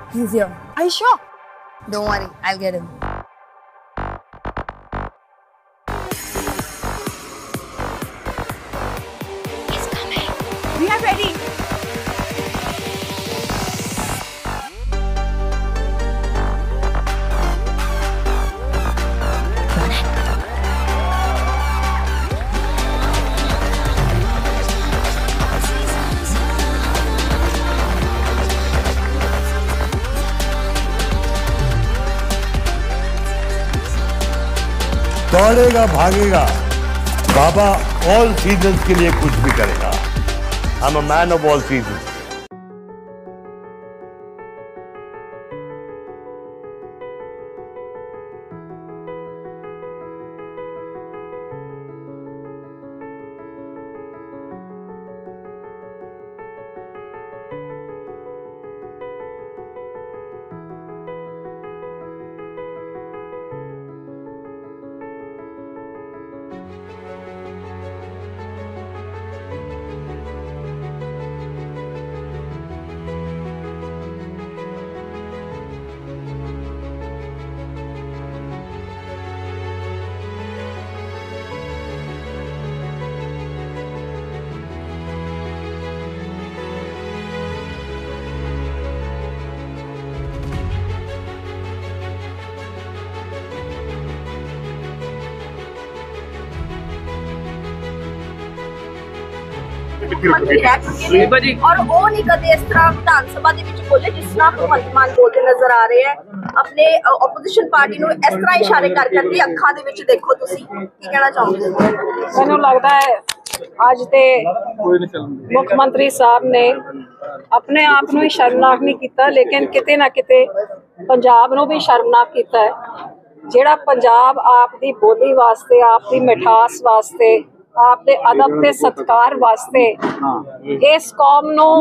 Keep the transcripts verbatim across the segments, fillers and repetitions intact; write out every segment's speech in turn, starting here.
He's here. Are you sure? Don't worry, I'll get him. He's coming. We are ready. दौड़ेगा भागेगा बाबा all seasons के लिए कुछ भी करेगा। I am a man of all seasons. ਮੰਤਰੀ ਹੈ ਕਿਉਂਕਿ ਔਰ ਉਹ ਨਹੀਂ ਕਦੇ ਇਸ ਤਰ੍ਹਾਂ ਵਿਧਾਨ ਸਭਾ ਦੇ ਵਿੱਚ ਬੋਲੇ ਜਿਸ ਤਰ੍ਹਾਂ ਭਗਵੰਤ ਮਾਨ ਬੋਲਦੇ ਨਜ਼ਰ ਆ ਰਹੇ ਹੈ। ਆਪਣੇ ਆਪੋਜੀਸ਼ਨ ਪਾਰਟੀ ਨੂੰ ਇਸ ਤਰ੍ਹਾਂ ਇਸ਼ਾਰੇ ਕਰ ਕਰਕੇ ਅੱਖਾਂ ਦੇ ਵਿੱਚ ਦੇਖੋ, ਤੁਸੀਂ ਕੀ ਕਹਿਣਾ ਚਾਹੋਗੇ? ਮੈਨੂੰ ਲੱਗਦਾ ਹੈ ਅੱਜ ਤੇ ਮੁੱਖ ਮੰਤਰੀ ਸਾਹਿਬ ਨੇ ਆਪਣੇ ਆਪ ਨੂੰ ਹੀ ਸ਼ਰਮਨਾਕ ਨਹੀਂ ਕੀਤਾ, ਲੇਕਿਨ ਕਿਤੇ ਨਾ ਕਿਤੇ ਪੰਜਾਬ ਨੂੰ ਵੀ ਸ਼ਰਮਨਾਕ ਕੀਤਾ ਹੈ। ਜਿਹੜਾ ਪੰਜਾਬ ਆਪ ਦੀ ਬੋਲੀ ਵਾਸਤੇ, ਆਪ ਦੀ ਮਿਠਾਸ ਵਾਸਤੇ, ਆਪ ਦੇ ਅਦਬ ਤੇ ਸਤਿਕਾਰ ਵਾਸਤੇ ਇਸ ਕੌਮ ਨੂੰ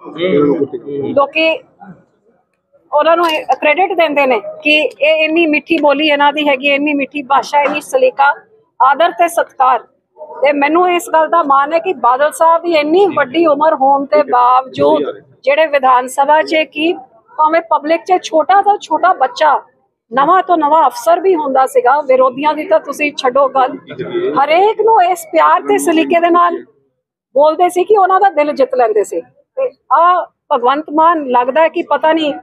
ਲੋਕੀ ਉਹਨਾਂ ਨੂੰ ਕ੍ਰੈਡਿਟ ਦਿੰਦੇ ਨੇ ਕਿ ਇਹ ਇੰਨੀ ਮਿੱਠੀ ਬੋਲੀ ਇਹਨਾਂ ਦੀ ਹੈਗੀ, ਇੰਨੀ ਮਿੱਠੀ ਭਾਸ਼ਾ, ਇੰਨੀ ਸਲੀਕਾ, ਆਦਰ ਤੇ ਸਤਿਕਾਰ। ਤੇ ਮੈਨੂੰ ਇਸ ਗੱਲ ਦਾ ਮਾਣ ਹੈ ਕਿ ਬਾਦਲ ਸਾਹਿਬ ਦੀ ਇੰਨੀ ਵੱਡੀ ਉਮਰ ਹੋਣ ਦੇ ਬਾਵਜੂਦ ਜਿਹੜੇ ਵਿਧਾਨ ਸਭਾ 'ਚ ਕੀ ਭਾਵੇਂ ਪਬਲਿਕ 'ਚ ਛੋਟਾ ਤੋਂ ਛੋਟਾ ਬੱਚਾ, ਨਵਾਂ ਤੋਂ ਨਵਾਂ ਅਫਸਰ ਵੀ ਹੁੰਦਾ ਸੀਗਾ, ਵਿਰੋਧੀਆਂ ਦੀ ਤਾਂ ਤੁਸੀਂ ਛੱਡੋ ਗੱਲ, ਹਰੇਕ ਨੂੰ ਇਸ ਪਿਆਰ ਤੇ ਸਲੀਕੇ ਦੇ ਨਾਲ ਬੋਲਦੇ ਸੀ ਕਿ ਉਹਨਾਂ ਦਾ ਦਿਲ ਜਿੱਤ ਲੈਂਦੇ ਸੀ। ਤੇ ਆ ਭਗਵੰਤ ਮਾਨ ਲੱਗਦਾ ਕਿ ਪਤਾ ਨਹੀਂ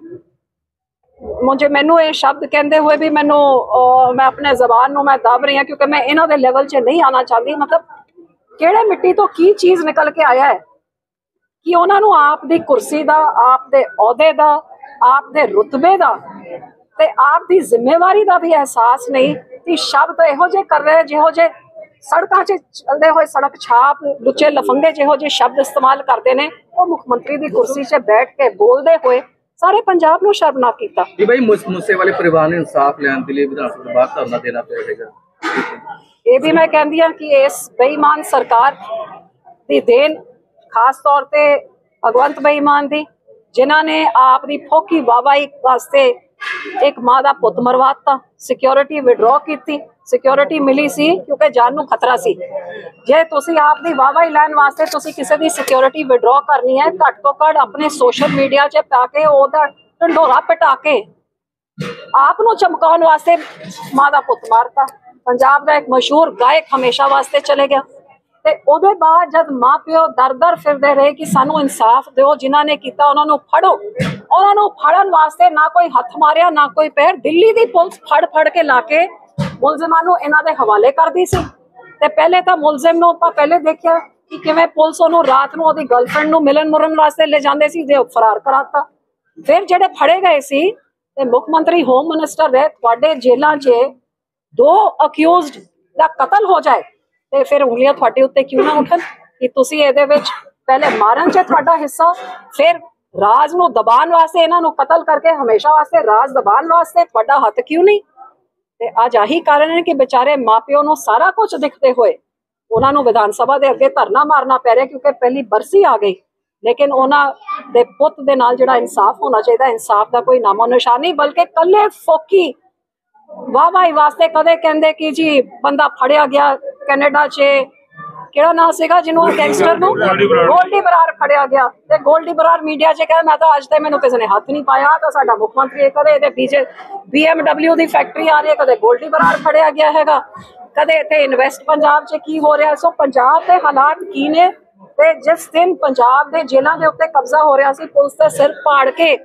ਮੁਝੇ ਮੈਨੂੰ ਇਹ ਸ਼ਬਦ ਕਹਿੰਦੇ ਹੋਏ ਵੀ ਮੈਨੂੰ ਮੈਂ ਆਪਣੇ ਜ਼ਬਾਨ ਨੂੰ ਮੈਂ ਦਬ ਰਹੀ ਹਾਂ ਕਿਉਂਕਿ ਮੈਂ ਇਹਨਾਂ ਦੇ ਲੈਵਲ 'ਚ ਨਹੀਂ ਆਉਣਾ ਚਾਹੁੰਦੀ। ਮਤਲਬ ਕਿਹੜੇ ਮਿੱਟੀ ਤੋਂ ਕੀ ਚੀਜ਼ ਨਿਕਲ ਕੇ ਆਇਆ ਹੈ ਕਿ ਉਹਨਾਂ ਨੂੰ ਆਪ ਦੀ ਕੁਰਸੀ ਦਾ, ਆਪ ਦੇ ਅਹੁਦੇ ਦਾ, ਆਪ ਦੇ ਰੁਤਬੇ ਦਾ ਤੇ ਆਪ ਦੀ ਜ਼ਿੰਮੇਵਾਰੀ ਦਾ ਵੀ ਅਹਿਸਾਸ ਨਹੀਂ ਕਿ ਸ਼ਬਦ ਇਹੋ ਜਿਹੇ ਕਰ ਰਹੇ, ਜਿਹੋ ਜਿਹੇ ਸੜਕਾਂ 'ਚ ਚੱਲਦੇ ਹੋਏ ਸੜਕ ਛਾਪ ਲੁੱਚੇ ਲਫੰਗੇ ਜਿਹੋ ਜਿਹੇ ਸ਼ਬਦ ਇਸਤੇਮਾਲ ਕਰਦੇ ਨੇ, ਉਹ ਮੁੱਖ ਮੰਤਰੀ ਦੀ ਕੁਰਸੀ 'ਚ ਬੈਠ ਕੇ ਬੋਲਦੇ ਹੋਏ ਸਾਰੇ ਪੰਜਾਬ ਨੂੰ ਸ਼ਰਮਨਾਕ ਕੀਤਾ। ਜੀ ਭਾਈ ਮੂਸੇ ਵਾਲੇ ਪਰਿਵਾਰ ਨੂੰ ਇਨਸਾਫ ਲੈਣ ਦੇ ਲਈ ਵਿਧਾਨ ਸਭਾ ਬਾਹਰ ਧਰਨਾ ਦੇਣਾ ਪਵੇਗਾ। ਇਹ ਵੀ ਮੈਂ ਕਹਿੰਦੀ ਹਾਂ ਕਿ ਇਸ ਬੇਈਮਾਨ ਸਰਕਾਰ ਦੀ ਦੇਣ ਖਾਸ ਤੌਰ ਤੇ ਭਗਵੰਤ ਬੇਈਮਾਨ ਦੀ, ਜਿਨ੍ਹਾਂ ਨੇ ਆਪ ਦੀ ਫੋਕੀ ਵਾਹਵਾਈ ਵਾਸਤੇ ਇੱਕ ਮਾਂ ਦਾ ਪੁੱਤ ਮਰਵਾਤਾ, ਸਿਕਿਉਰਿਟੀ ਵਿਡਰੋ ਕੀਤੀ। ਸਿਕਿਉਰਿਟੀ ਮਿਲੀ ਸੀ ਕਿਉਂਕਿ ਜਾਨ ਨੂੰ ਖਤਰਾ ਸੀ। ਜੇ ਤੁਸੀਂ ਆਪ ਦੀ ਵਾਹਵਾਈ ਲੈਣ ਵਾਸਤੇ ਤੁਸੀਂ ਕਿਸੇ ਦੀ ਸਿਕਿਉਰਿਟੀ ਵਿਡਰੋ ਕਰਨੀ ਹੈ, ਘੱਟ ਤੋਂ ਘੱਟ ਆਪਣੇ ਸੋਸ਼ਲ ਮੀਡੀਆ 'ਚ ਪਾ ਕੇ ਉਹਦਾ ਢੰਡੋਰਾ ਪਟਾ ਕੇ ਆਪ ਨੂੰ ਚਮਕਾਉਣ ਵਾਸਤੇ ਮਾਂ ਦਾ ਪੁੱਤ ਮਾਰਤਾ। ਪੰਜਾਬ ਦਾ ਇੱਕ ਮਸ਼ਹੂਰ ਗਾਇਕ ਹਮੇਸ਼ਾ ਵਾਸਤੇ ਚਲੇ ਗਿਆ ਤੇ ਉਹਦੇ ਬਾਅਦ ਜਦ ਮਾਂ ਪਿਓ ਦਰ ਦਰ ਫਿਰਦੇ ਰਹੇ ਕਿ ਸਾਨੂੰ ਇਨਸਾਫ ਦਿਓ, ਜਿਨ੍ਹਾਂ ਨੇ ਕੀਤਾ ਉਹਨਾਂ ਨੂੰ ਫੜੋ, ਉਹਨਾਂ ਨੂੰ ਫੜਨ ਵਾਸਤੇ ਨਾ ਕੋਈ ਹੱਥ ਮਾਰਿਆ ਨਾ ਕੋਈ ਪੈਰ। ਦਿੱਲੀ ਦੀ ਪੁਲਿਸ ਫੜ ਫੜ ਕੇ ਲਾ ਕੇ ਮੁਲਜ਼ਮਾਂ ਨੂੰ ਇਹਨਾਂ ਦੇ ਹਵਾਲੇ ਕਰਦੀ ਸੀ। ਤੇ ਪਹਿਲੇ ਤਾਂ ਮੁਲਜ਼ਮ ਨੂੰ ਆਪਾਂ ਪਹਿਲੇ ਦੇਖਿਆ ਕਿ ਕਿਵੇਂ ਪੁਲਿਸ ਉਹਨੂੰ ਰਾਤ ਨੂੰ ਉਹਦੀ ਗਰਲਫ੍ਰੈਂਡ ਨੂੰ ਮਿਲਣ ਮੁਰਨ ਵਾਸਤੇ ਲੈ ਜਾਂਦੇ ਸੀ ਤੇ ਫਰਾਰ ਕਰਾਤਾ। ਫਿਰ ਜਿਹੜੇ ਫੜੇ ਗਏ ਸੀ ਤੇ ਮੁੱਖ ਮੰਤਰੀ ਹੋਮ ਮਿਨਿਸਟਰ ਰਹੇ, ਤੁਹਾਡੇ ਜੇਲ੍ਹਾਂ 'ਚ ਦੋ ਅਕਿਊਜ਼ਡ ਦਾ ਕਤਲ ਹੋ ਜਾਏ ਤੇ ਫਿਰ ਉਂਗਲੀਆਂ ਤੁਹਾਡੇ ਉੱਤੇ ਕਿਉਂ ਨਾ ਉੱਠਣ ਕਿ ਤੁਸੀਂ ਇਹਦੇ ਵਿੱਚ ਪਹਿਲੇ ਮਾਰਨ 'ਚ ਤੁਹਾਡਾ ਹਿੱਸਾ, ਫਿਰ ਰਾਜ ਨੂੰ ਦਬਾਉਣ ਵਾਸਤੇ, ਇਹਨਾਂ ਨੂੰ ਕਤਲ ਕਰਕੇ ਹਮੇਸ਼ਾ ਵਾਸਤੇ ਰਾਜ ਦਬਾਉਣ ਵਾਸਤੇ ਤੁਹਾਡਾ ਹੱਥ ਕਿਉਂ ਨਹੀਂ? ਤੇ ਅੱਜ ਆਹੀ ਕਾਰਨ ਹੈ ਕਿ ਵਿਚਾਰੇ ਮਾਪਿਓ ਨੂੰ ਸਾਰਾ ਕੁਝ ਦਿਖਦੇ ਹੋਏ ਉਹਨਾਂ ਨੂੰ ਵਿਧਾਨ ਸਭਾ ਦੇ ਅੱਗੇ ਧਰਨਾ ਮਾਰਨਾ ਪੈ ਰਿਹਾ ਕਿਉਂਕਿ ਪਹਿਲੀ ਬਰਸੀ ਆ ਗਈ। ਲੇਕਿਨ ਉਹਨਾਂ ਦੇ ਪੁੱਤ ਦੇ ਨਾਲ ਜਿਹੜਾ ਇਨਸਾਫ ਹੋਣਾ ਚਾਹੀਦਾ, ਇਨਸਾਫ ਦਾ ਕੋਈ ਨਾਮੋ ਨਿਸ਼ਾਨ ਨਹੀਂ, ਬਲਕਿ ਕੱਲੇ ਫੋਕੀ ਵਾਹ ਵਾਹੀ ਵਾਸਤੇ ਕਦੇ ਕਹਿੰਦੇ ਕਿ ਜੀ ਬੰਦਾ ਫੜਿਆ ਗਿਆ ਕੈਨੇਡਾ 'ਚ, ਕਿਹੜਾ ਨਾਂ ਸੀਗਾ ਜਿਹਨੂੰ ਗੈਂਗਸਟਰ ਨੂੰ ਗੋਲਡੀ ਬਰਾੜ ਫੜਿਆ ਗਿਆ ਤੇ ਗੋਲਡੀ ਬਰਾੜ ਮੀਡੀਆ 'ਚ ਕਹਿੰਦਾ ਮੈਂ ਤਾਂ ਅੱਜ ਤੱਕ ਮੈਨੂੰ ਕਿਸੇ ਨੇ ਹੱਥ ਨਹੀਂ ਪਾਇਆ ਤਾਂ ਸਾਡਾ ਮੁੱਖ ਮੰਤਰੀ ਕਦੇ ਇਹਦੇ ਪਿੱਛੇ ਬੀ ਐਮ ਡਬਲਿਊ ਦੀ ਫੈਕਟਰੀ ਆ ਰਹੀ ਹੈ, ਕਦੇ ਗੋਲਡੀ ਬਰਾੜ ਫੜਿਆ ਗਿਆ ਹੈਗਾ, ਕਦੇ ਇੱਥੇ ਇਨਵੈਸਟ ਪੰਜਾਬ 'ਚ ਕੀ ਹੋ ਰਿਹਾ। ਸੋ ਪੰਜਾਬ ਦੇ ਹਾਲਾਤ ਕੀ ਨੇ ਤੇ ਜਿਸ ਦਿਨ ਪੰਜਾਬ ਦੇ ਜੇਲ੍ਹਾਂ ਦੇ ਉੱਤੇ ਕਬਜ਼ਾ ਹੋ ਰਿਹਾ ਸੀ, ਪੁਲਿਸ ਦੇ ਸਿਰ ਪਾੜ ਕੇ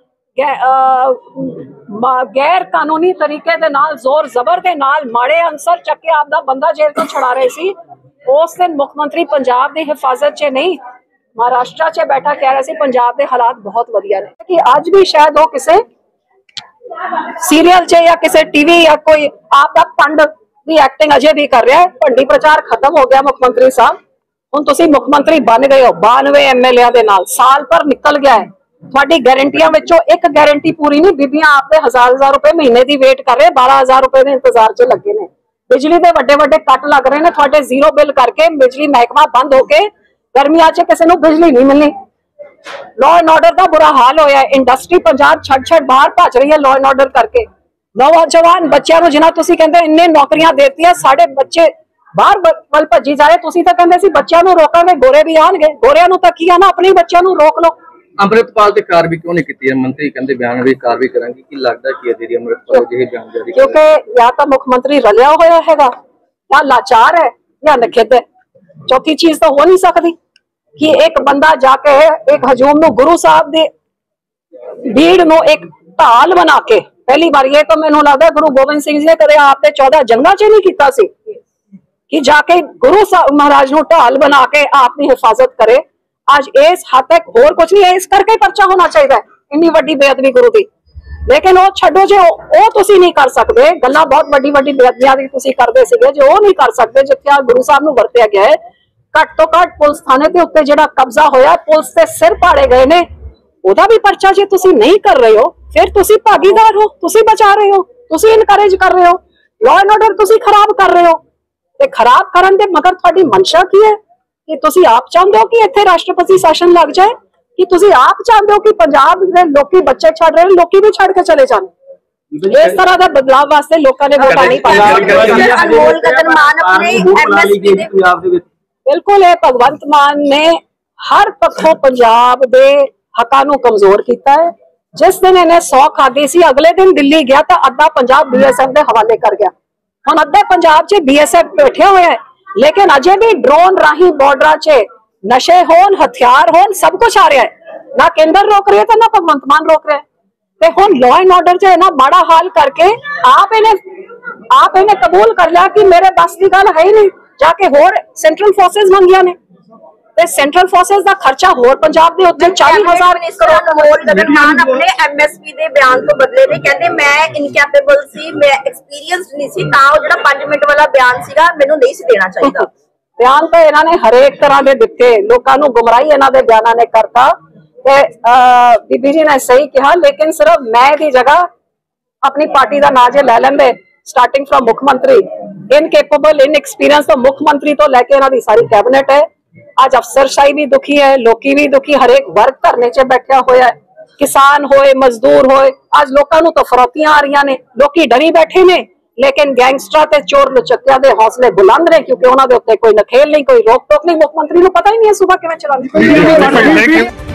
ਗੈਰ ਕਾਨੂੰਨੀ ਤਰੀਕੇ ਦੇ ਨਾਲ ਜ਼ੋਰ ਜ਼ਬਰ ਦੇ ਨਾਲ ਮਾੜੇ ਅੰਸਰ ਚੱਕੇ ਆਪਦਾ ਬੰਦਾ ਜੇਲ੍ਹ ਤੋਂ ਛੁਡਾ ਰਹੇ ਸੀ, ਉਸ ਦਿਨ ਮੁੱਖ ਮੰਤਰੀ ਪੰਜਾਬ ਦੀ ਹਿਫਾਜ਼ਤ 'ਚ ਨਹੀਂ ਮਹਾਰਾਸ਼ਟਰ 'ਚ ਬੈਠਾ ਕਹਿ ਰਿਹਾ ਸੀ ਪੰਜਾਬ ਦੇ ਹਾਲਾਤ ਬਹੁਤ ਵਧੀਆ ਨੇ। ਕਿ ਅੱਜ ਵੀ ਸ਼ਾਇਦ ਉਹ ਕਿਸੇ ਸੀਰੀਅਲ 'ਚ ਜਾਂ ਕਿਸੇ ਟੀਵੀ ਜਾਂ ਕੋਈ ਆਪਦਾ ਪੰਡ ਦੀ ਐਕਟਿੰਗ ਅਜੇ ਵੀ ਕਰ ਰਿਹਾ ਹੈ। ਭੰਡੀ ਪ੍ਰਚਾਰ ਖਤਮ ਹੋ ਗਿਆ ਮੁੱਖ ਮੰਤਰੀ ਸਾਹਿਬ, ਹੁਣ ਤੁਸੀਂ ਮੁੱਖ ਮੰਤਰੀ ਬਣ ਗਏ ਹੋ ਬਾਨਵੇਂ ਐਮਐਲਏ ਦੇ ਨਾਲ, ਸਾਲ ਪਰ ਨਿਕਲ ਗਿਆ ਹੈ। ਤੁਹਾਡੀ ਗਾਰੰਟੀਆਂ ਵਿੱਚੋਂ ਇੱਕ ਗਾਰੰਟੀ ਪੂਰੀ ਨਹੀਂ, ਬੀਬੀਆਂ ਆਪਦੇ ਹਜ਼ਾਰ ਹਜ਼ਾਰ ਰੁਪਏ ਮਹੀਨੇ ਦੀ ਵੇਟ ਕਰ ਰਹੇ, ਬਾਰਾਂ ਹਜ਼ਾਰ ਰੁਪਏ ਦੇ ਇੰਤਜ਼ਾਰ 'ਚ ਲੱਗੇ ਨੇ। ਬਿਜਲੀ ਦੇ ਵੱਡੇ ਵੱਡੇ ਕੱਟ ਲੱਗ ਰਹੇ ਨੇ ਤੁਹਾਡੇ ਜ਼ੀਰੋ ਬਿੱਲ ਕਰਕੇ, ਬਿਜਲੀ ਮਹਿਕਮਾ ਬੰਦ ਹੋ ਕੇ ਗਰਮੀਆਂ 'ਚ ਕਿਸੇ ਨੂੰ ਬਿਜਲੀ ਨਹੀਂ ਮਿਲਣੀ। ਲਾਅ ਐਂਡ ਆਰਡਰ ਦਾ ਬੁਰਾ ਹਾਲ ਹੋਇਆ, ਇੰਡਸਟਰੀ ਪੰਜਾਬ ਛੱਡ ਛੱਡ ਬਾਹਰ ਭੱਜ ਰਹੀ ਹੈ ਲਾਅ ਐਂਡ ਆਰਡਰ ਕਰਕੇ। ਨੌਜਵਾਨ ਬੱਚਿਆਂ ਨੂੰ ਜਿਨ੍ਹਾਂ ਤੁਸੀਂ ਕਹਿੰਦੇ ਇੰਨੇ ਨੌਕਰੀਆਂ ਦੇਤੀਆਂ, ਸਾਡੇ ਬੱਚੇ ਬਾਹਰ ਵੱਲ ਭੱਜੀ ਜਾ ਰਹੇ। ਤੁਸੀਂ ਤਾਂ ਕਹਿੰਦੇ ਸੀ ਬੱਚਿਆਂ ਨੂੰ ਰੋਕਾਂਗੇ, ਗੋਰੇ ਵੀ ਆਣਗੇ, ਗੋਰਿਆਂ ਨੂੰ ਤਾਂ ਕੀ ਆਣਾ, ਆਪਣੇ ਬੱਚਿਆਂ ਨੂੰ ਰੋਕ ਲਓ। ਅੰਮ੍ਰਿਤਪਾਲ ਤੇ ਕਾਰਵਾਈ ਕਿਉਂ ਨਹੀਂ ਕੀਤੀ? ਮੰਤਰੀ ਕਹਿੰਦੇ ਬਿਆਨ ਵੀ ਕਾਰਵਾਈ ਕਰਾਂਗੇ, ਕੀ ਲੱਗਦਾ ਕੀ ਹੈ ਜਿਹੜੀ ਅੰਮ੍ਰਿਤਪਾਲ ਜਿਹੇ ਬਿਆਨ ਜਾਰੀ ਕਰ? ਕਿਉਂਕਿ ਜਾਂ ਤਾਂ ਮੁੱਖ ਮੰਤਰੀ ਰਲਿਆ ਹੋਇਆ ਹੈਗਾ, ਜਾਂ ਲਾਚਾਰ ਹੈ, ਜਾਂ ਨਖਿੱਧ ਹੈ। ਚੌਥੀ ਚੀਜ਼ ਤਾਂ ਹੋ ਨਹੀਂ ਸਕਦੀ ਕਿ ਇੱਕ ਬੰਦਾ ਜਾ ਕੇ ਇੱਕ ਹਜੂਮ ਨੂੰ, ਗੁਰੂ ਸਾਹਿਬ ਦੇ ਭੀੜ ਨੂੰ ਇੱਕ ਢਾਲ ਬਣਾ ਕੇ, ਪਹਿਲੀ ਵਾਰ ਇਹ ਤਾਂ ਮੈਨੂੰ ਲੱਗਦਾ ਗੁਰੂ ਗੋਬਿੰਦ ਸਿੰਘ ਜੀ ਨੇ ਕਦੇ ਆਪ ਤੇ ਚੌਦਾਂ ਜੰਗਾਂ 'ਚ ਨਹੀਂ ਕੀਤਾ ਸੀ ਕਿ ਜਾ ਕੇ ਗੁਰੂ ਸਾਹਿਬ ਮਹਾਰਾਜ ਨੂੰ ਢਾਲ ਬਣਾ ਕੇ ਆਪ ਦੀ ਹਿਫਾਜ਼ਤ ਕਰੇ। ਅੱਜ ਇਸ ਹੱਦ ਤੱਕ ਹੋਰ ਕੁਝ ਨਹੀਂ ਹੈ, ਇਸ ਕਰਕੇ ਪਰਚਾ ਹੋਣਾ ਚਾਹੀਦਾ ਹੈ ਇੰਨੀ ਵੱਡੀ ਬੇਅਦਬੀ ਗੁਰੂ ਦੀ। ਲੇਕਿਨ ਉਹ ਛੱਡੋ, ਜੇ ਉਹ ਤੁਸੀਂ ਨਹੀਂ ਕਰ ਸਕਦੇ, ਗੱਲਾਂ ਬਹੁਤ ਵੱਡੀ ਵੱਡੀ ਬੇਅਦਬੀਆਂ ਦੀ ਤੁਸੀਂ ਕਰਦੇ ਸੀਗੇ, ਜੇ ਉਹ ਨਹੀਂ ਕਰ ਸਕਦੇ ਜਿੱਥੇ ਆ ਗੁਰੂ ਸਾਹਿਬ ਨੂੰ ਵਰਤਿਆ ਗਿਆ ਹੈ। ਘੱਟ ਤੋਂ ਘੱਟ ਪੁਲਿਸ ਥਾਣੇ ਦੇ ਉੱਤੇ ਜਿਹੜਾ ਕਬਜ਼ਾ ਹੋਇਆ, ਪੁਲਿਸ ਦੇ ਸਿਰ ਪਾੜੇ ਗਏ ਨੇ, ਉਹਦਾ ਵੀ ਪਰਚਾ ਜੇ ਤੁਸੀਂ ਨਹੀਂ ਕਰ ਰਹੇ ਹੋ, ਫਿਰ ਤੁਸੀਂ ਭਾਗੀਦਾਰ ਹੋ, ਤੁਸੀਂ ਬਚਾ ਰਹੇ ਹੋ, ਤੁਸੀਂ ਇਨਕਰੇਜ ਕਰ ਰਹੇ ਹੋ, ਲਾਅ ਐਂਡ ਆਰਡਰ ਤੁਸੀਂ ਖਰਾਬ ਕਰ ਰਹੇ ਹੋ। ਤੇ ਖਰਾਬ ਕਰਨ ਦੇ ਮਗਰ ਤੁਹਾਡੀ ਮਨਸ਼ਾ ਕੀ ਹੈ? ਕਿ ਤੁਸੀਂ ਆਪ ਚਾਹੁੰਦੇ ਹੋ ਕਿ ਇੱਥੇ ਰਾਸ਼ਟਰਪਤੀ ਸ਼ਾਸਨ ਲੱਗ ਜਾਏ, ਕਿ ਤੁਸੀਂ ਆਪ ਚਾਹੁੰਦੇ ਹੋ ਕਿ ਪੰਜਾਬ ਦੇ ਲੋਕੀ ਬੱਚੇ ਛੱਡ ਰਹੇ ਨੇ, ਲੋਕੀ ਵੀ ਛੱਡ ਕੇ ਚਲੇ ਜਾਣ? ਇਸ ਤਰ੍ਹਾਂ ਦਾ ਬਦਲਾਵ ਵਾਸਤੇ ਲੋਕਾਂ ਨੇ ਵੋਟਾਂ ਨਹੀਂ ਪਾਈਆਂ। ਅਨਮੋਲ ਗਗਨ ਮਾਨ ਆਪਣੇ ਐਮਐਸਪੀ ਦੇ ਬਿਲਕੁਲ ਇਹ ਭਗਵੰਤ ਮਾਨ ਨੇ ਹਰ ਪੱਖੋਂ ਪੰਜਾਬ ਦੇ ਹੱਕਾਂ ਨੂੰ ਕਮਜ਼ੋਰ ਕੀਤਾ ਹੈ। ਜਿਸ ਦਿਨ ਇਹਨੇ ਸੌ ਖਾਦੀ ਸੀ, ਅਗਲੇ ਦਿਨ ਦਿੱਲੀ ਗਿਆ ਤਾਂ ਅੱਧਾ ਪੰਜਾਬ ਬੀਐਸਐਫ ਦੇ ਹਵਾਲੇ ਕਰ ਗਿਆ। ਹੁਣ ਅੱਧੇ ਪੰਜਾਬ 'ਚ ਬੀਐਸਐਫ ਬੈਠਿਆ ਹੋਇਆ ਹੈ, ਲੇਕਿਨ ਅਜੇ ਵੀ ਡਰੋਨ ਰਾਹੀਂ ਬਾਰਡਰਾਂ 'ਚ ਨਸ਼ੇ ਹੋਣ, ਹਥਿਆਰ ਹੋਣ, ਸਭ ਕੁਝ ਆ ਰਿਹਾ ਹੈ। ਨਾ ਕੇਂਦਰ ਰੋਕ ਰਿਹਾ ਤੇ ਨਾ ਭਗਵੰਤ ਮਾਨ ਰੋਕ ਰਿਹਾ। ਤੇ ਹੁਣ ਲਾਅ ਐਂਡ ਆਰਡਰ 'ਚ ਇਹਨਾਂ ਮਾੜਾ ਹਾਲ ਕਰਕੇ ਆਪ ਇਹਨੇ ਆਪ ਇਹਨੇ ਕਬੂਲ ਕਰ ਲਿਆ ਕਿ ਮੇਰੇ ਬਸ ਦੀ ਗੱਲ ਹੈ ਹੀ ਨਹੀਂ, ਜਾ ਕੇ ਹੋਰ ਸੈਂਟਰਲ ਫੋਰਸਸ ਮੰਗੀਆਂ ਨੇ ਤੇ ਸੈਂਟਰਲ ਫੋਰਸਸ ਦਾ ਖਰਚਾ ਹੋਰ ਪੰਜਾਬ ਦੇ ਉੱਤੇ ਚਾਲੀ ਹਜ਼ਾਰ ਕਰੋੜ। ਅਨਮੋਲ ਗਗਨ ਮਾਨ ਆਪਣੇ ਐਮਐਸਪੀ ਦੇ ਬਿਆਨ ਤੋਂ ਬਦਲੇ ਨੇ, ਕਹਿੰਦੇ ਮੈਂ ਇਨਕੈਪੇਬਲ ਸੀ, ਮੈਂ ਐਕਸਪੀਰੀਅੰਸਡ ਨਹੀਂ ਸੀ, ਤਾਂ ਉਹ ਜਿਹੜਾ ਪੰਜ ਮਿੰਟ ਵਾਲਾ ਬਿਆਨ ਸੀਗਾ ਮੈਨੂੰ ਨਹੀਂ ਸੀ ਦੇਣਾ ਚਾਹੀਦਾ। ਬਿਆਨ ਤਾਂ ਇਹਨਾਂ ਨੇ ਹਰੇਕ ਤਰ੍ਹਾਂ ਦੇ ਦਿੱਤੇ, ਲੋਕਾਂ ਨੂੰ ਗੁੰਮਰਾਹੀ ਇਹਨਾਂ ਦੇ ਬਿਆਨਾਂ ਨੇ ਕਰਤਾ। ਤੇ ਬੀਬੀ ਜੀ ਨੇ ਸਹੀ ਕਿਹਾ, ਲੇਕਿਨ ਸਿਰਫ ਮੈਂ ਦੀ ਜਗ੍ਹਾ ਆਪਣੀ ਪਾਰਟੀ ਦਾ ਨਾਂ ਜੇ ਲੈ ਲੈਂਦੇ, ਸਟਾਰਟਿੰਗ ਫਰਮ ਮੁੱਖ ਮੰਤਰੀ, ਇਨਕੈਪੇਬਲ, ਇਨਐਕਸਪੀਰੀਅੰਸ ਤੋਂ ਮੁੱਖ ਮੰਤਰੀ ਤੋਂ ਲੈ ਕੇ ਇਹਨਾਂ ਦੀ ਸਾਰੀ ਕੈਬਨਿਟ ਹੈ। ਅੱਜ ਅਫਸਰਸ਼ਾਹੀ ਵੀ ਦੁਖੀ ਹੈ, ਲੋਕੀ ਵੀ ਦੁਖੀ, ਹਰੇਕ ਵਰਗ ਧਰਨੇ 'ਚ ਬੈਠਿਆ ਹੋਇਆ ਹੈ, ਕਿਸਾਨ ਹੋਏ, ਮਜ਼ਦੂਰ ਹੋਏ। ਅੱਜ ਲੋਕਾਂ ਨੂੰ ਤਾਂ ਫਰੋਤੀਆਂ ਆ ਰਹੀਆਂ ਨੇ, ਲੋਕੀ ਡਰੀ ਬੈਠੇ ਨੇ, ਲੇਕਿਨ ਗੈਂਗਸਟਰਾਂ ਤੇ ਚੋਰ ਲੁਚਕਿਆਂ ਦੇ ਹੌਸਲੇ ਬੁਲੰਦ ਨੇ, ਕਿਉਂਕਿ ਉਹਨਾਂ ਦੇ ਉੱਤੇ ਕੋਈ ਨਖੇਲ ਨਹੀਂ, ਕੋਈ ਰੋਕ ਟੋਕ ਨਹੀਂ। ਮੁੱਖ ਮੰਤਰੀ ਨੂੰ ਪਤਾ ਹੀ ਨਹੀਂ ਹੈ ਸੁਬਾ ਕਿਵੇਂ ਚਲਾਉਣੀ।